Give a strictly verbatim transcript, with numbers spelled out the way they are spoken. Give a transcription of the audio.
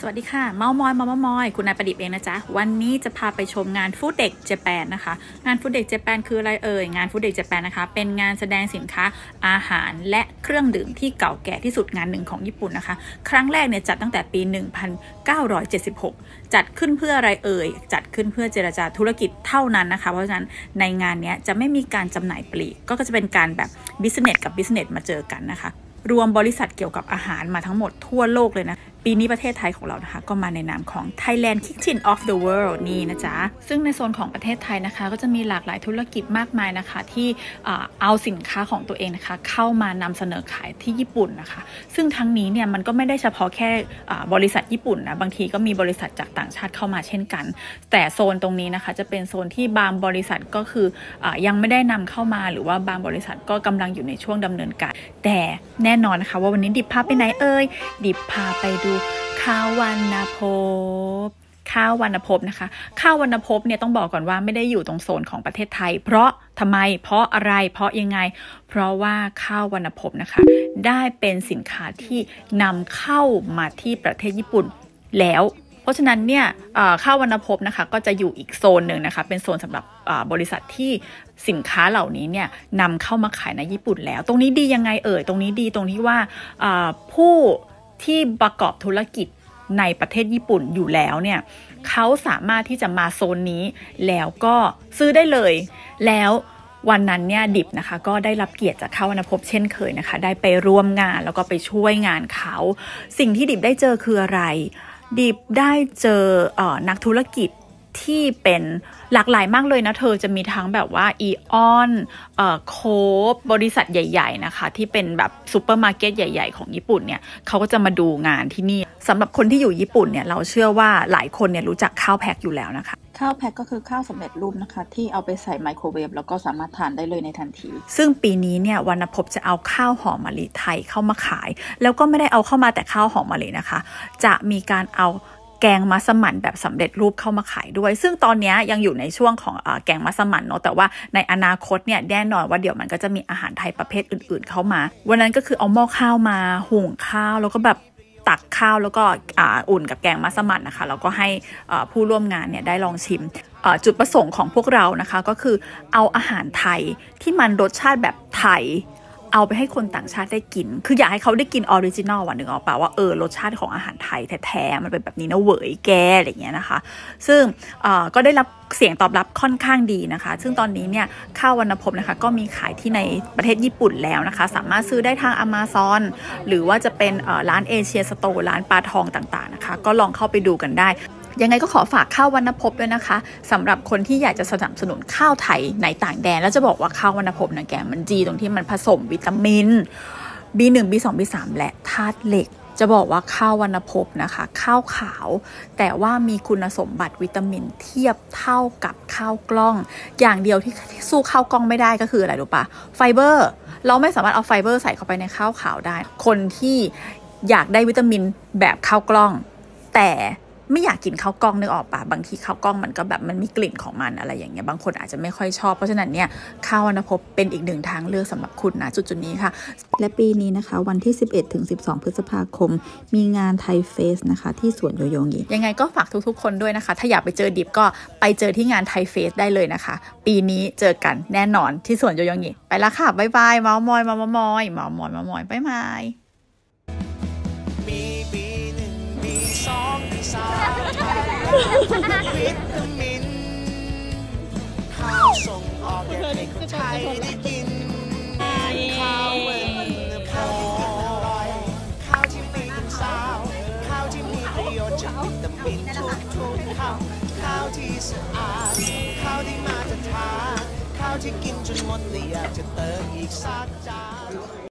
สวัสดีค่ะเมามอยเมามอยคุณนายประดิษฐ์เองนะจ๊ะวันนี้จะพาไปชมงานฟู้ดเด็กเจแปนนะคะงานฟู้ดเด็กเจแปนคืออะไรเอ่ยงานฟู้ดเด็กเจแปนนะคะเป็นงานแสดงสินค้าอาหารและเครื่องดื่มที่เก่าแก่ที่สุดงานหนึ่งของญี่ปุ่นนะคะครั้งแรกเนี่ยจัดตั้งแต่ปีหนึ่งพันเก้าร้อยเจ็ดสิบหกจัดขึ้นเพื่ออะไรเอ่ยจัดขึ้นเพื่อเจรจาธุรกิจเท่านั้นนะคะเพราะฉะนั้นในงานนี้จะไม่มีการจำหน่ายปลีกก็จะเป็นการแบบบิสเนสกับบิสเนสมาเจอกันนะคะรวมบริษัทเกี่ยวกับอาหารมาทั้งหมดทั่วโลกเลยนะปีนี้ประเทศไทยของเรานะคะก็มาในนามของ Thailand Kitchen of the World นี่นะจ๊ะซึ่งในโซนของประเทศไทยนะคะก็จะมีหลากหลายธุรกิจมากมายนะคะที่เอาสินค้าของตัวเองนะคะเข้ามานำเสนอขายที่ญี่ปุ่นนะคะซึ่งทั้งนี้เนี่ยมันก็ไม่ได้เฉพาะแค่บริษัทญี่ปุ่นนะบางทีก็มีบริษัทจากต่างชาติเข้ามาเช่นกันแต่โซนตรงนี้นะคะจะเป็นโซนที่บางบริษัทก็คืออยังไม่ได้นำเข้ามาหรือว่าบางบริษัทก็กำลังอยู่ในช่วงดำเนินการแต่แน่นอนนะคะว่าวันนี้ดิบพาไปไหนเอ่ยดิบพาไปดูข้าววรรณภพข้าววรรณภพนะคะข้าววรรณภพเนี่ยต้องบอกก่อนว่าไม่ได้อยู่ตรงโซนของประเทศไทยเพราะทำไมเพราะอะไรเพราะยังไงเพราะว่าข้าววรรณภพนะคะได้เป็นสินค้าที่นำเข้ามาที่ประเทศญี่ปุ่นแล้วเพราะฉะนั้นเนี่ยข้าววรรณภพนะคะก็จะอยู่อีกโซนหนึ่งนะคะเป็นโซนสำหรับบริษัทที่สินค้าเหล่านี้เนี่ยนำเข้ามาขายในญี่ปุ่นแล้วตรงนี้ดียังไงเอ่ยตรงนี้ดีตรงที่ว่าผู้ที่ประกอบธุรกิจในประเทศญี่ปุ่นอยู่แล้วเนี่ยเขาสามารถที่จะมาโซนนี้แล้วก็ซื้อได้เลยแล้ววันนั้นเนี่ยดิบนะคะก็ได้รับเกียรติจากข้าววรรณภพเช่นเคยนะคะได้ไปร่วมงานแล้วก็ไปช่วยงานเขาสิ่งที่ดิบได้เจอคืออะไรดิบได้เจอเอ่อนักธุรกิจที่เป็นหลากหลายมากเลยนะเธอจะมีทั้งแบบว่าอีออนเอ่อโคฟบริษัทใหญ่ๆนะคะที่เป็นแบบซูเปอร์มาร์เก็ตใหญ่ๆของญี่ปุ่นเนี่ยเขาก็จะมาดูงานที่นี่สำหรับคนที่อยู่ญี่ปุ่นเนี่ยเราเชื่อว่าหลายคนเนี่ยรู้จักข้าวแพ็คอยู่แล้วนะคะข้าวแพ็คก็คือข้าวสำเร็จรูปนะคะที่เอาไปใส่ไมโครเวฟแล้วก็สามารถทานได้เลยในทันทีซึ่งปีนี้เนี่ยวรรณภพจะเอาข้าวหอมมะลิไทยเข้ามาขายแล้วก็ไม่ได้เอาเข้ามาแต่ข้าวหอมมะลินะคะจะมีการเอาแกงมัสมั่นแบบสำเร็จรูปเข้ามาขายด้วยซึ่งตอนนี้ยังอยู่ในช่วงของเอ่อแกงมัสมั่นเนาะแต่ว่าในอนาคตเนี่ยแน่นอนว่าเดี๋ยวมันก็จะมีอาหารไทยประเภทอื่นๆเข้ามาวันนั้นก็คือเอาหม้อข้าวมาหุงข้าวแล้วก็แบบตักข้าวแล้วก็อุ่นกับแกงมัสมั่นนะคะแล้วก็ให้ผู้ร่วมงานเนี่ยได้ลองชิมจุดประสงค์ของพวกเรานะคะก็คือเอาอาหารไทยที่มันรสชาติแบบไทยเอาไปให้คนต่างชาติได้กินคืออยากให้เขาได้กินออริจินอลวันหนึ่งออกป่าว่าเออรสชาติของอาหารไทยแท้ๆมันเป็นแบบนี้นะเวยแกอะไรอย่างเงี้ยนะคะซึ่งก็ได้รับเสียงตอบรับค่อนข้างดีนะคะซึ่งตอนนี้เนี่ยข้าววรรณภพนะคะก็มีขายที่ในประเทศญี่ปุ่นแล้วนะคะสามารถซื้อได้ทาง Amazon หรือว่าจะเป็นร้านเอเชียสโตร์ร้านปลาทองต่างๆนะคะก็ลองเข้าไปดูกันได้ยังไงก็ขอฝากข้าววรรณภพด้วยนะคะสำหรับคนที่อยากจะสนับสนุนข้าวไทยในต่างแดนแล้วจะบอกว่าข้าววรรณภพนะแกมันดีตรงที่มันผสมวิตามิน บี หนึ่ง บี สอง บี สาม และธาตุเหล็กจะบอกว่าข้าววรรณภพนะคะข้าวขาวแต่ว่ามีคุณสมบัติวิตามินเทียบเท่ากับข้าวกล้องอย่างเดียวที่สู้ข้าวกล้องไม่ได้ก็คืออะไรรู้ปะไฟเบอร์เราไม่สามารถเอาไฟเบอร์ใส่เข้าไปในข้าวขาวได้คนที่อยากได้วิตามินแบบข้าวกล้องแต่ไม่อยากกินข้าวกล้องนึกออกปะบางทีข้าวกล้องมันก็แบบมันมีกลิ่นของมันอะไรอย่างเงี้ยบางคนอาจจะไม่ค่อยชอบเพราะฉะนั้นเนี่ยข้าววรรณภพเป็นอีกหนึ่งทางเลือกสำหรับคุณนะจุดๆนี้ค่ะและปีนี้นะคะวันที่ สิบเอ็ดถึงสิบสอง พฤษภาคมมีงานไทยเฟสนะคะที่สวนโยโยงิยังไงก็ฝากทุกๆคนด้วยนะคะถ้าอยากไปเจอดิบก็ไปเจอที่งานไทยเฟสได้เลยนะคะปีนี้เจอกันแน่นอนที่สวนโยโยงิไปละค่ะบ๊ายบายเมามอยเมามอยเมามอยเมามอยบ๊ายบายวิตามินข้าวส่งออกอยากให้คนไทยได้กินข้าวเวิร์นข้าวที่อร่อยข้าวที่มีน้ำซาวข้าวที่มีประโยชน์จากวิตามินทุกทุกข้าวข้าวที่สะอาดข้าวที่มาจากทานข้าวที่กินจนหมดและอยากจะเติมอีกสักจาน